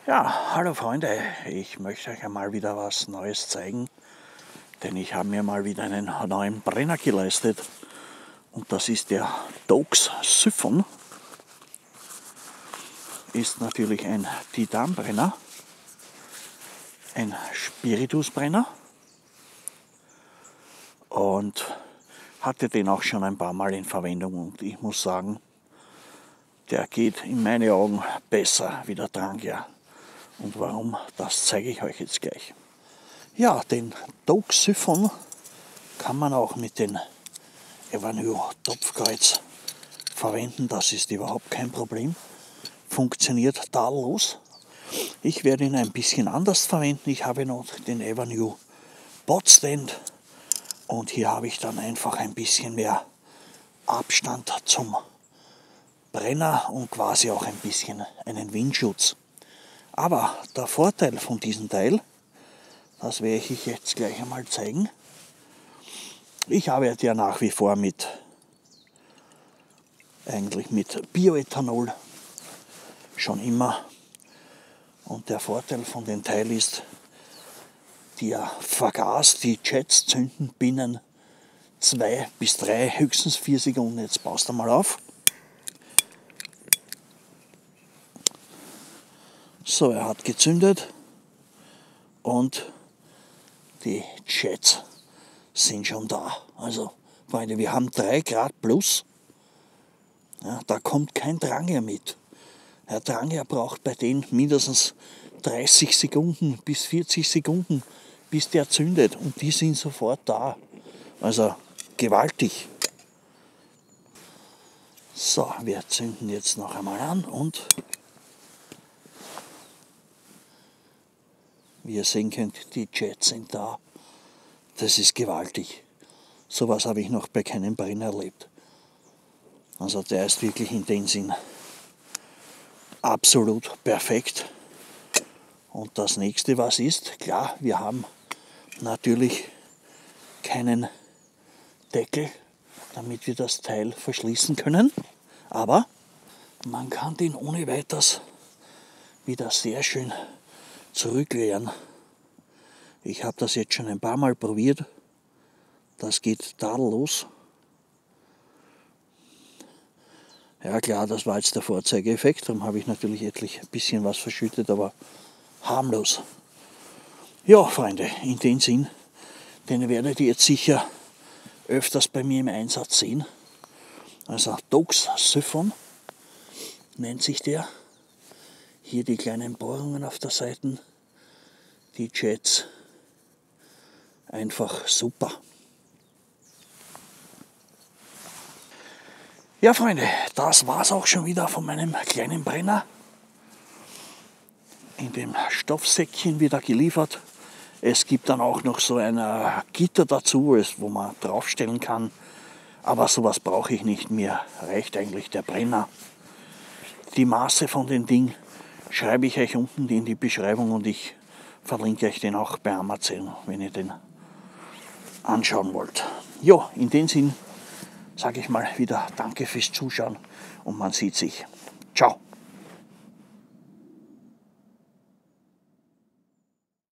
Ja, hallo Freunde, ich möchte euch einmal wieder was Neues zeigen, denn ich habe mir mal wieder einen neuen Brenner geleistet und das ist der Doux Siphon. Ist natürlich ein Titanbrenner, ein Spiritusbrenner und hatte den auch schon ein paar Mal in Verwendung und ich muss sagen, der geht in meinen Augen besser wie der Trangia. Und warum, das zeige ich euch jetzt gleich. Ja, den Doux Siphon kann man auch mit den Evanio Topfkreuz verwenden, das ist überhaupt kein Problem. Funktioniert tadellos. Ich werde ihn ein bisschen anders verwenden. Ich habe noch den Evanio Potstand und hier habe ich dann einfach ein bisschen mehr Abstand zum Brenner und quasi auch ein bisschen einen Windschutz. Aber der Vorteil von diesem Teil, das werde ich jetzt gleich einmal zeigen. Ich arbeite ja nach wie vor mit Bioethanol, schon immer. Und der Vorteil von dem Teil ist, der vergaß, die Jets zünden binnen 2 bis 3, höchstens 4 Sekunden. Jetzt passt mal auf. So, er hat gezündet und die Jets sind schon da. Also, Freunde, wir haben 3 Grad plus. Ja, da kommt kein Trangia mit. Der Trangia braucht bei denen mindestens 30 Sekunden bis 40 Sekunden, bis der zündet. Und die sind sofort da. Also, gewaltig. So, wir zünden jetzt noch einmal an und wie ihr sehen könnt, die Jets sind da. Das ist gewaltig. Sowas habe ich noch bei keinem Brenner erlebt. Also der ist wirklich in dem Sinn absolut perfekt. Und das nächste, was ist, klar, wir haben natürlich keinen Deckel, damit wir das Teil verschließen können. Aber man kann den ohne weiteres wieder sehr schön zurückleeren. Ich habe das jetzt schon ein paar Mal probiert. Das geht tadellos. Ja klar, das war jetzt der Vorzeigeeffekt. Darum habe ich natürlich etlich ein bisschen was verschüttet, aber harmlos. Ja, Freunde, in dem Sinn, den werdet ihr jetzt sicher öfters bei mir im Einsatz sehen. Also Doux Siphon nennt sich der. Hier die kleinen Bohrungen auf der Seite. Die Jets. Einfach super. Ja, Freunde, das war's auch schon wieder von meinem kleinen Brenner. In dem Stoffsäckchen wieder geliefert. Es gibt dann auch noch so ein Gitter dazu, wo man draufstellen kann. Aber sowas brauche ich nicht. Mir reicht eigentlich der Brenner. Die Maße von dem Ding schreibe ich euch unten in die Beschreibung und ich verlinke euch den auch bei Amazon, wenn ihr den anschauen wollt. Ja, in dem Sinn sage ich mal wieder Danke fürs Zuschauen und man sieht sich. Ciao.